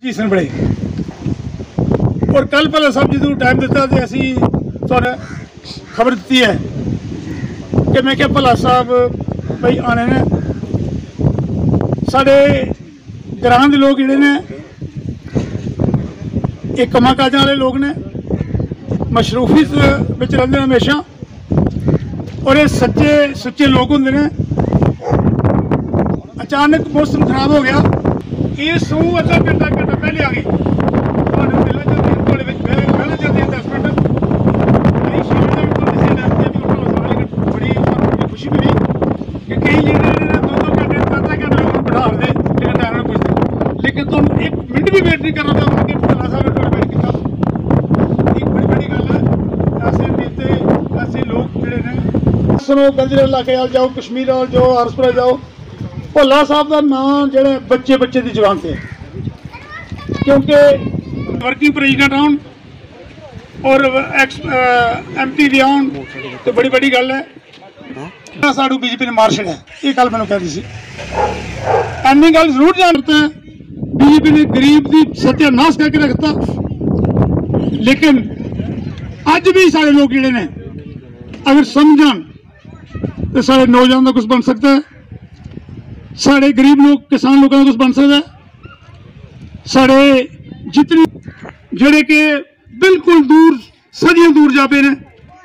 सन बड़े और कल भला साहब जो टाइम दिता तो असी थोड़ा खबर दी है कि मैं क्या भला साहब भाई आने ने साढ़े ग्रां के लोग जोड़े ने एक कमा काजा वाले लोग ने मशरूफी रहिंदे हमेशा और ये सच्चे सुच्चे लोग होंगे ने। अचानक मौसम खराब हो गया, ये सूह अद्धा घंटा पहले आ गई बड़ी खुशी मिली कि कई लीडर दो घंटे 3 घंटे लोगों को बिठा दे लेकिन टाइम में पूछते, लेकिन तुम एक मिनट भी वेट नहीं करना था उनके भला साहब ने वेट किया। एक बड़ी बड़ी गल है, ऐसे नेते ऐसे लोग जोड़े ने सुनो गंजरे इलाके वाल जाओ, कश्मीर वाल जाओ, आरसपुरा जाओ, भला साहब का नाम जो बच्चे बच्चे की जबान से क्योंकि वर्किंग प्रेजिडेंट आन और एक्स MP भी आन तो बड़ी बड़ी गल है। साड़ू BJP ने मार छड़िया, ये गल मैंने कह दी सी। इन्नी गल जरूर जानता है BJP ने गरीब की सत्यानाश करके रखता, लेकिन अज भी सारे लोग जोड़े ने अगर समझन तो सारे नौजवान का कुछ बन सकता है, साढ़े गरीब लोग किसान लोगों का कुछ बन सकता है, साढ़े जितने जेड़े के बिल्कुल दूर सदियों दूर जाते हैं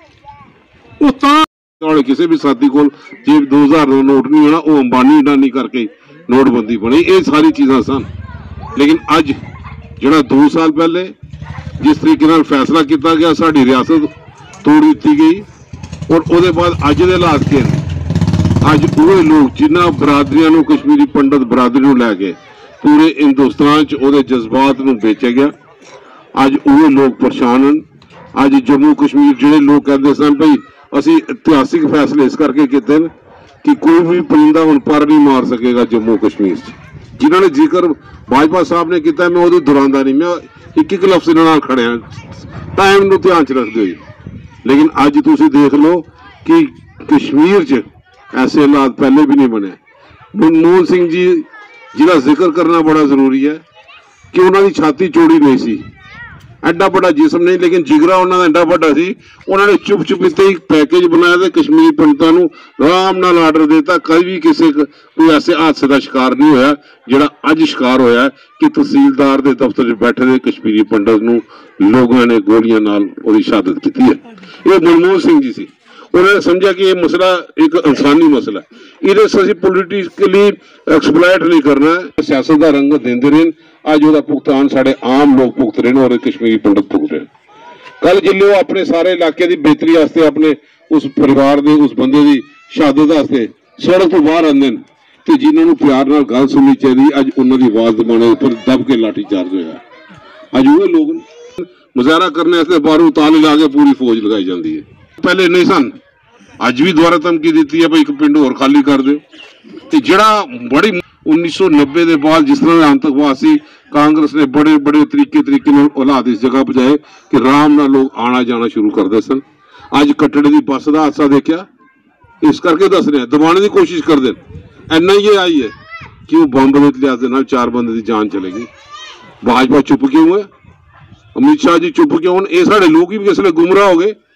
वो किसी भी साथी को जे 2000 नोट नहीं होना वो अंबानी अडानी करके नोटबंदी बनी, ये सारी चीज़ां सन। लेकिन अज जो 2 साल पहले जिस तरीके फैसला किया गया साड़ी रियासत तोड़ दी गई और उसके बाद अज के हालात के अज वो लोग जिन्होंने बरादरियों कश्मीरी पंडित बरादरी लैके पूरे हिंदुस्तान च जज्बात में बेचा गया। अज वो लोग परेशान हैं। अज जम्मू कश्मीर जोड़े लोग कहते सन भाई असी इतिहासिक फैसले इस करके किए कि कोई भी परिंदा हम पर नहीं मार सकेगा जम्मू कश्मीर जिन्होंने जिक्र भाजपा साहब ने किया, मैं वो दोहरांदा नहीं, मैं एक लफ्ज नाल खड़े टाइम ध्यान च रखते हुए। लेकिन अज तुम देख लो कि कश्मीर च ऐसे हालात पहले भी नहीं बने। मनमोहन सिंह जी जिसका जिक्र करना बड़ा जरूरी है कि उन्होंने छाती चौड़ी नहीं सी, एडा बड़ा जिसम नहीं, लेकिन जिगरा उन्होंने एडा बड़ा सी। उन्होंने चुप चुपीते ही पैकेज बनाया तो कश्मीरी पंडितों को आराम नाल आर्डर देता। कभी भी किसी कोई ऐसे हादसे का शिकार नहीं होया जिहड़ा अज शिकार होया कि तहसीलदार के दफ्तर बैठे कश्मीरी पंडित को लोगों ने गोलियां नाल उहदी शहादत की है। ये मनमोहन सिंह जी सी, उन्होंने समझा कि यह मसला एक इंसानी मसला है, ये पोलिटिकली एक्सप्लॉइट नहीं करना है, सियासत का रंग देंदे रहे। अज वह भुगतान साढ़े आम लोग भुगत रहे हैं और कश्मीरी पंडित भुगत रहे हैं। कल जिले वो अपने सारे इलाके की बेहतरी वास्ते अपने उस परिवार के उस बंदे की शहादत वास्ते सड़क तो बाहर आते हैं तो जिन्होंने प्यार नाल गल सुननी चाहिए, अज उन्होंने आवाज दबाने पर दब के लाठी चार्ज होया। अज वो लोग मुजाहरा करने बाहरों ताले ला के पूरी फौज लगाई जाती है। पहले नहीं सन, अज भी दोबारा धमकी दी है भाई एक पिंड होर खाली कर दो। जड़ा बड़ी 1990 के बाद जिस तरह आतंकवाद से कांग्रेस ने बड़े बड़े तरीके हालात इस जगह पहुंचाए कि आराम नाल लोग आना जाना शुरू करते सन। अज कटड़े की बस का हादसा देखा, इस करके दस रहे दबाने की कोशिश करते NIA आई है कि वो बंब के लिहाज नाल 4 बंदे की जान चलेगी। भाजपा चुप क्यों है, अमित शाह जी चुप क्यों? ये साढ़े लोग ही किसले गुमराह हो गए।